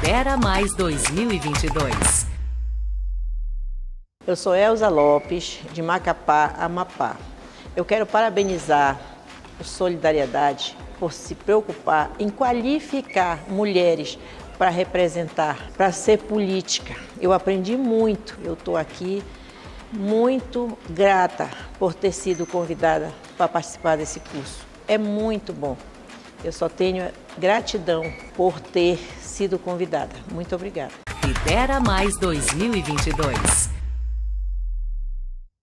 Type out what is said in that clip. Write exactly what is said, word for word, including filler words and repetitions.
Lidera Mais dois mil e vinte e dois. Eu sou Elza Lopes, de Macapá, Amapá. Eu quero parabenizar o Solidariedade por se preocupar em qualificar mulheres para representar, para ser política. Eu aprendi muito, eu estou aqui muito grata por ter sido convidada para participar desse curso. É muito bom. Eu só tenho gratidão por ter sido convidada. Muito obrigada. Lidera Mais dois mil e vinte e dois.